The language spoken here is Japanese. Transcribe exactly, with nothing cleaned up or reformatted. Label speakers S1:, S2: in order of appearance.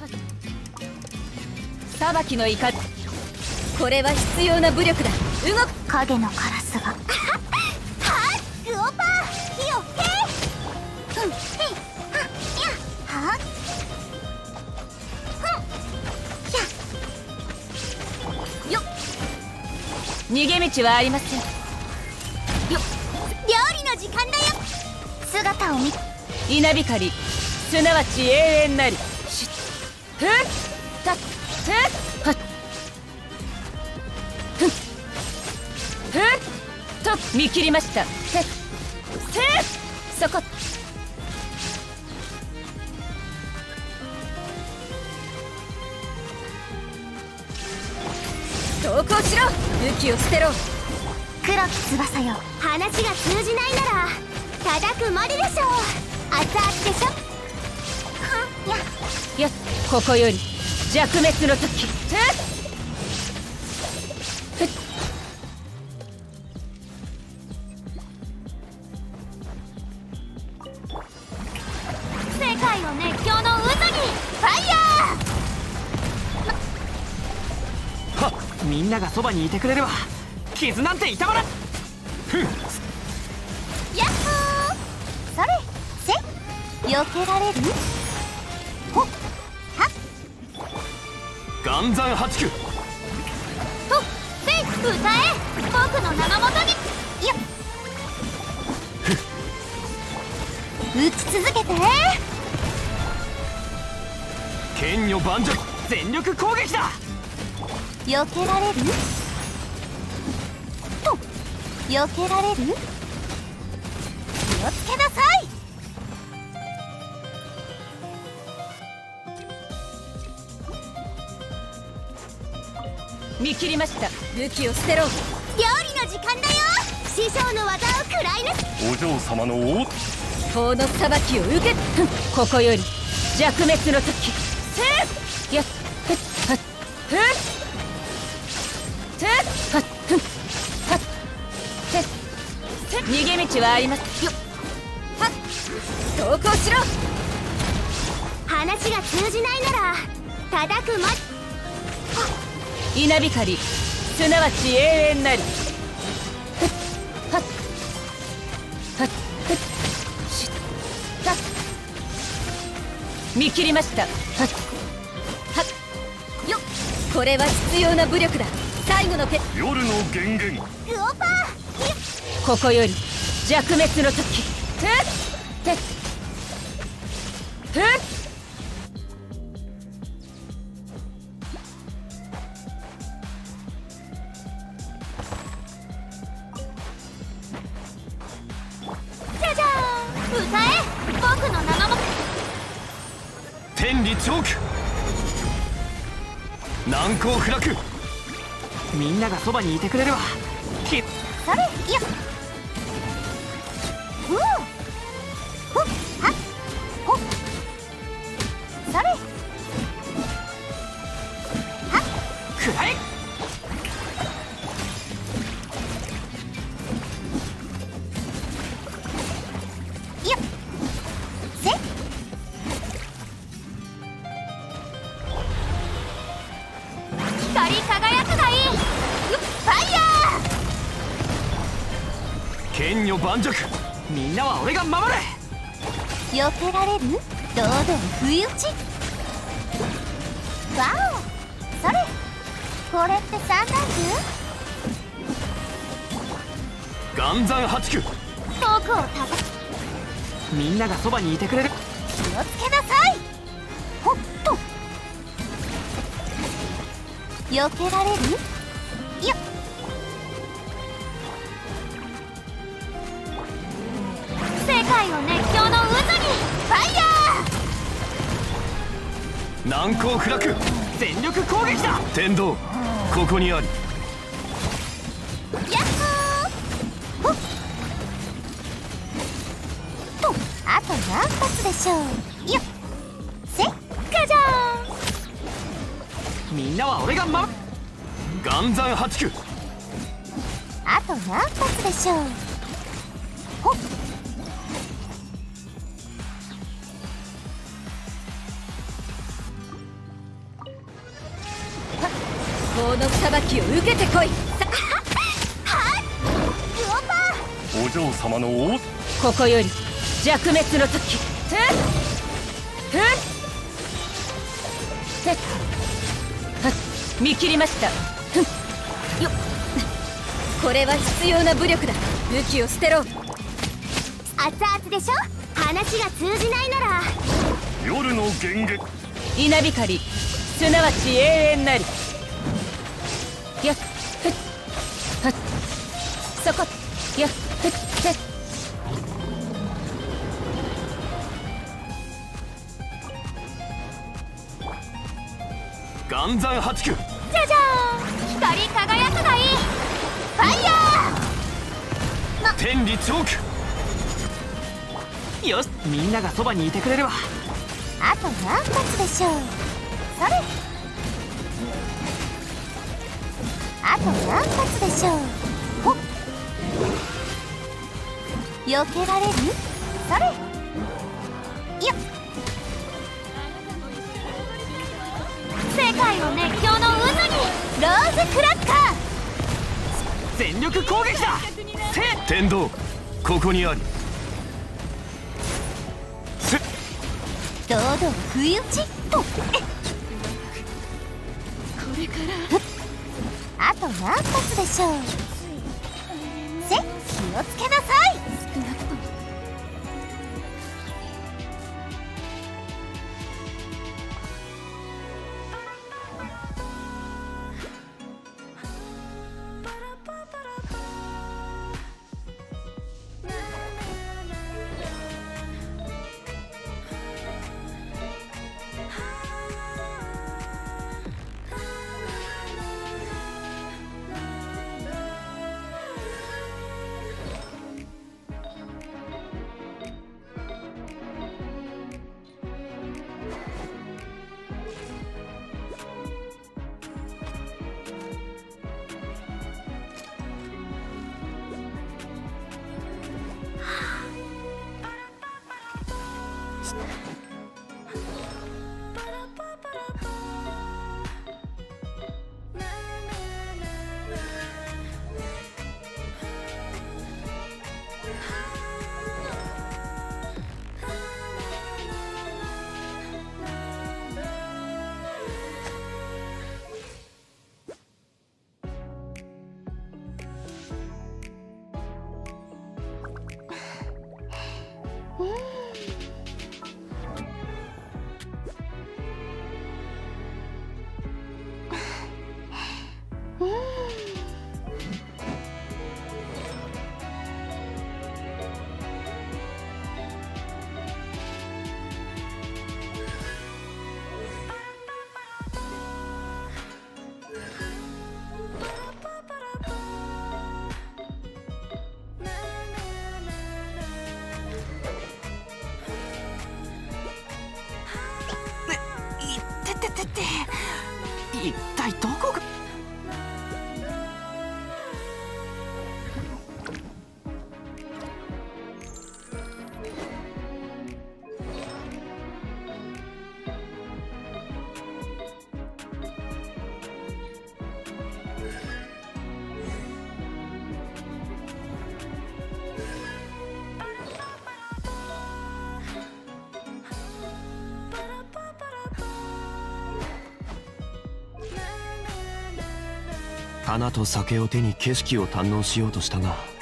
S1: 裁きの怒り、これは必要な武力だ。動く。
S2: 影のカラスがはっグオパー火をけいうんへいはっやはっふんやよっ。
S1: 逃げ道はありません。
S2: よ料理の時間だよ。姿を見
S1: 稲光、すなわち永遠なり。しっふったっふっはっふっふっと見切りました。せっせっそこ。投降しろ。武器を捨てろ。
S2: 黒き翼よ。話が通じないなら叩くまででしょう。熱々でしょ。はや
S1: やっ、ここより弱滅の時。ふっふっ
S2: 世界を熱狂の渦にファイヤー。
S3: はっ、みんながそばにいてくれれば傷なんて痛まらん。ふん。
S2: ヤッホー。それせ避けられる。ほっはっ
S3: 岩山八九。
S2: とせ歌え僕の名のもとに。よっ打ち続けて。
S3: 剣女万丈全力攻撃だ。
S2: 避けられると避けられる。気をつけなさい。
S1: 見切りました。武器を捨てろ。
S2: 料理の時間だよ。師匠の技を食らいな。
S4: お嬢様の王。
S1: 法の裁きを受け。ふん、ここより弱滅の時。せっやっふっはっふっせっはっふんはっせっせっ。逃げ道はありますよ。はっ投降しろ。
S2: 話が通じないなら叩くま。
S1: 稲光、すなわち永遠なり。ふっはっはっふっしったっ見切りました。はっはっよっ。これは必要な武力だ。最後のペ。
S4: 夜の源源。
S2: グオパー。
S1: ここより弱滅の時。ふっふっふっ
S2: じゃじゃーん。歌え僕の名のも。
S3: 天理チョーク。難攻不落。みんながそばにいてくれればき
S2: それよっふうほっはっほっそれはっ
S3: くらえ。
S2: よっせ光り輝くがいい。よっファイヤー。
S3: 剣女盤石。みんなは俺が守れ。
S2: 避けられる。堂々不意打ち。わおそれこれって三段
S3: 岩山八九。
S2: 銃。遠くをたた
S3: みんながそばにいてくれる。
S2: 気をつけなさい。ほっと避けられる。よっ世界を熱狂の渦にファイヤ
S3: 難攻不落全力攻撃だ。天道ここにあり。
S2: ー。ヤッホーほっとあと何発でしょう。よっせっかじゃーん。
S3: みんなは俺が守る。岩山八九。
S2: あと何発でしょう。ほっ
S1: 法の裁きを受けてこい。さ
S2: はっウオパ
S4: お嬢様の王。
S1: ここより弱滅の時。ふっふっふっはっ見切りました。ふんよっこれは必要な武力だ。武器を捨てろ。
S2: 熱々でしょ。話が通じないなら
S4: 夜の幻月。
S1: 稲光すなわち永遠なり。やっふっはっそこやっふっふっ
S3: 岩山八九。
S2: じゃじゃーん。光り輝くがいい。ファイヤ
S3: 天理チョーク。よし、みんながそばにいてくれるわ。
S2: ー。あと何発でしょう。それ。あと何発でしょう。ほっ避けられる。それ。よっ世界を熱狂の渦にローズクラッカー。
S3: 全力攻撃だ。せ天道ここにあり。せ
S2: 堂々不意打ちと。あと何発でしょう。せ気をつけなさい。
S3: 一体どこが。花と酒を手に景色を堪能しようとしたが